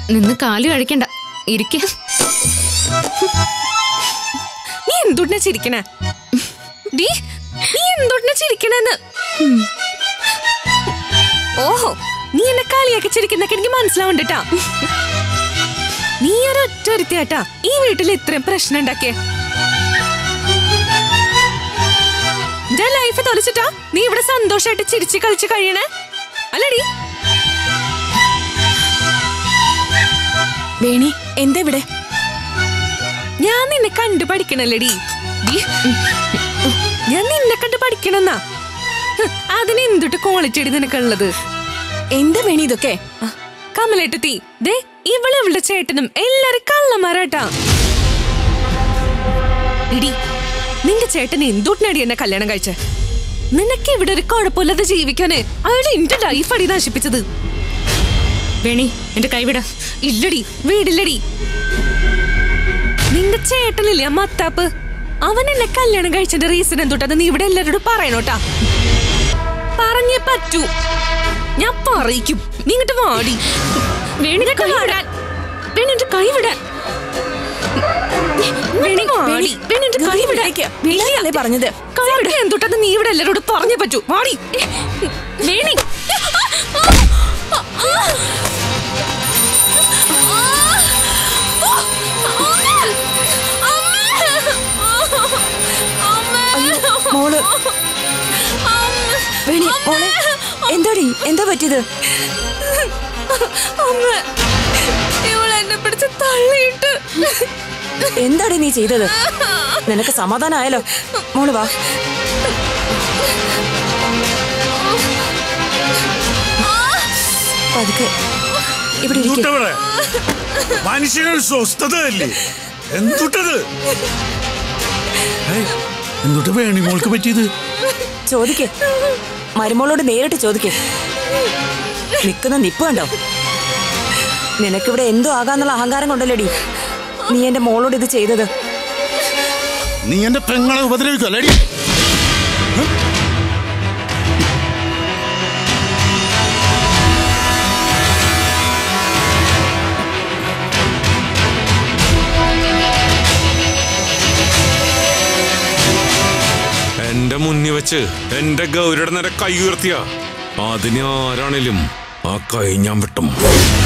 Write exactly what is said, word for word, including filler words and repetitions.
നിന്ന് കാലു കഴിക്കണ്ട, ഇരിക്ക. നീ എന്തുടനെ ചിരിക്കണേ? നീ എന്തുടനെ ചിരിക്കണെന്ന്? ഓഹോ, നീ എന്നെ കളിയൊക്കെ ചിരിക്കുന്നൊക്കെ എനിക്ക് മനസ്സിലാവണ്ടട്ടാ. നീ ഒരൊറ്റ ഒരുത്തിയാട്ടാ ഈ വീട്ടിൽ ഇത്രയും പ്രശ്നം ഉണ്ടാക്കിയ. ലൈഫ് തൊലച്ചിട്ടാ നീ ഇവിടെ സന്തോഷമായിട്ട് ചിരിച്ച് കളിച്ച് കഴിയണേ അല്ലടി? വേണി എന്താ ഇവിടെ? ഞാൻ നിന്നെ കണ്ടു പഠിക്കണല്ലേടി. ഞാൻ നിന്നെ കണ്ട് പഠിക്കണെന്നാ. അതിനെന്തൊട്ട് ക്വാളിറ്റി അടി നിനക്കുള്ളത്? എന്താ വേണി ഇതൊക്കെ? കമലേട്ടത്തി, ദേ ഇവളെ ഇവളുടെ ചേട്ടനും എല്ലാരും കള്ളന്മാരാട്ടാ. ഇടി, നിന്റെ ചേട്ടൻ എന്തുട്ടിനടി എന്നെ കല്യാണം കഴിച്ച? നിനക്ക് ഇവിടെ ഒരു കുഴപ്പമില്ലാതെ ജീവിക്കാന് അയാൾ എന്റെ ലൈഫ് അടി നശിപ്പിച്ചത്. വേണി എന്റെ കൈവിട. ഇല്ലടി, വീടില്ലടി. നിന്റെ ചേട്ടനില്ലേ മത്താപ്പ്, അവൻ എന്നെ കല്യാണം കഴിച്ചതിന്റെ റീസൺ എന്തുട്ടാ നീ ഇവിടെ എല്ലാരോടും പറയണോട്ടാ. പറഞ്ഞേ പറ്റൂ, ഞാൻ പറയിക്കും. നീ ഇങ്ങോട്ട് വാടി. വേണിന്റെ കൈവിടാൻ. വേണിന്റെ കൈവിടാൻ. പറഞ്ഞത് എന്തുട്ടാ നീ ഇവിടെ എല്ലാരോടും പറഞ്ഞേ പറ്റൂ. വാടി വേണി. മോള് വേണി, മോളെ എന്താടി, എന്താ പറ്റിയത്? ഇവളെന്നെ പിടിച്ച് തള്ളിയിട്ട്. എന്താടി നീ ചെയ്തത്? നിനക്ക് സമാധാനമായല്ലോ? മോള് വാ. പതുക്കെ ഇവിടെ മനുഷ്യനൊരു സ്വസ്ഥതയല്ലേ? എന്തുട്ടത്? എന്തുട്ട് വേണി മോൾക്ക് പറ്റിയത്? ചോദിക്കേ, മരുമോളോട് നേരിട്ട് ചോദിക്കേ. നിക്കുന്ന നിപ്പ് കണ്ടോ? നിനക്കിവിടെ എന്തോ ആകാന്നുള്ള അഹങ്കാരം കൊണ്ടല്ലേടി നീ എന്റെ മോളോട് ഇത് ചെയ്തത്. നീ എന്റെ പെങ്ങളെ ഉപദ്രവിക്കല്ലേടി? എന്റെ മുന്നിൽ വെച്ച് എന്റെ ഗൗരിയുടെ നേരെ കൈ ഉയർത്തിയ അതിനെ ആരാണേലും ആ കൈ ഞാൻ വെട്ടും.